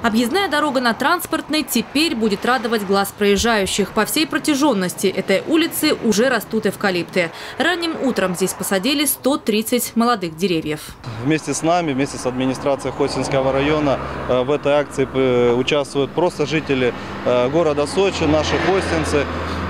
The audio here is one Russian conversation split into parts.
Объездная дорога на Транспортной теперь будет радовать глаз проезжающих. По всей протяженности этой улицы уже растут эвкалипты. Ранним утром здесь посадили 130 молодых деревьев. Вместе с нами, вместе с администрацией Хотинского района в этой акции участвуют просто жители города Сочи, наши хостинцы,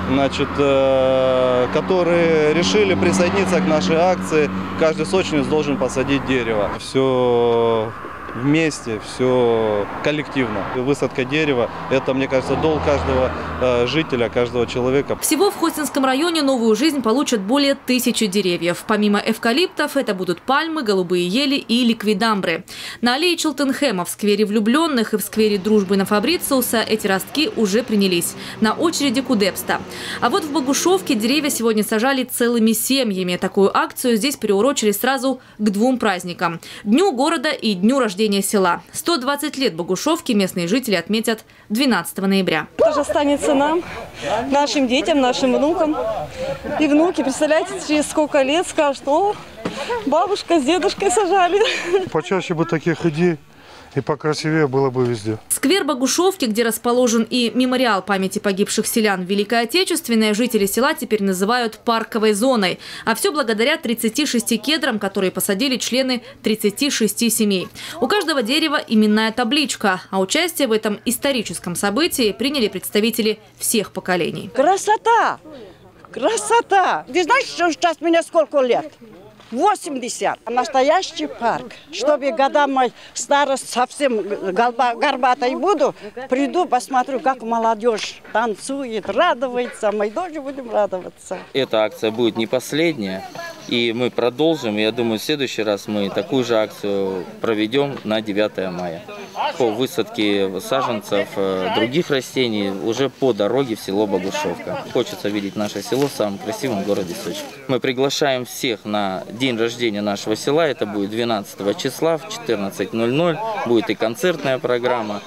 которые решили присоединиться к нашей акции. Каждый сочинец должен посадить дерево. Все вместе, все коллективно. Высадка дерева – это, мне кажется, долг каждого жителя, каждого человека. Всего в Хотинском районе новую жизнь получат более 1000 деревьев. Помимо эвкалиптов, это будут пальмы, голубые ели и ликвидамбры. На аллее Челтенхэма, в сквере Влюбленных и в сквере Дружбы на Фабрициуса эти ростки уже принялись. На очереди Кудепста. А вот в Богушевке деревья сегодня сажали целыми семьями. Такую акцию здесь приурочили сразу к 2 праздникам – Дню города и Дню рождения села. 120 лет Богушевки местные жители отметят 12 ноября. Это же останется нам, нашим детям, нашим внукам. И внуки, представляете, через сколько лет скажут: о, бабушка с дедушкой сажали. Почаще бы таких идей и покрасивее было бы везде. Сквер Богушевки, где расположен и мемориал памяти погибших селян в Великой Отечественной, жители села теперь называют парковой зоной. А все благодаря 36 кедрам, которые посадили члены 36 семей. У каждого дерева именная табличка. А участие в этом историческом событии приняли представители всех поколений. Красота! Красота! Ты знаешь, что сейчас мне сколько лет? 80. Настоящий парк. Чтобы года моей старость совсем горбатой буду, приду, посмотрю, как молодежь танцует, радуется. Мы тоже будем радоваться. Эта акция будет не последняя, и мы продолжим. Я думаю, в следующий раз мы такую же акцию проведем на 9 мая. По высадке саженцев других растений уже по дороге в село Богушевка. Хочется видеть наше село в самом красивом городе Сочи. Мы приглашаем всех на день рождения нашего села. Это будет 12 числа в 14:00. Будет и концертная программа,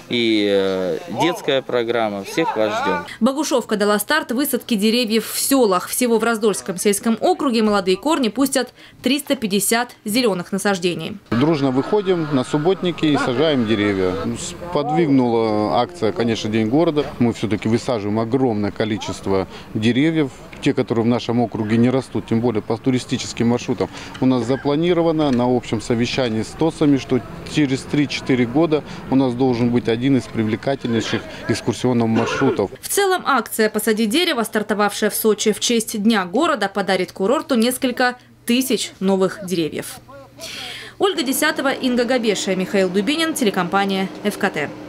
и детская программа. Всех вас ждем. Богушевка дала старт высадке деревьев в селах. Всего в Раздольском сельском округе молодые корни пустят 350 зеленых насаждений. Дружно выходим на субботники и сажаем деревья. Подвигнула акция, конечно, День города. Мы все-таки высаживаем огромное количество деревьев. Те, которые в нашем округе не растут, тем более по туристическим маршрутам. У нас запланировано на общем совещании с ТОСами, что через 3-4 года у нас должен быть один из привлекательнейших экскурсионных маршрутов. В целом акция «Посади дерево», стартовавшая в Сочи в честь Дня города, подарит курорту несколько тысяч новых деревьев. Ольга Десятова, Инга Габешия, Михаил Дубинин, телекомпания ФКТ.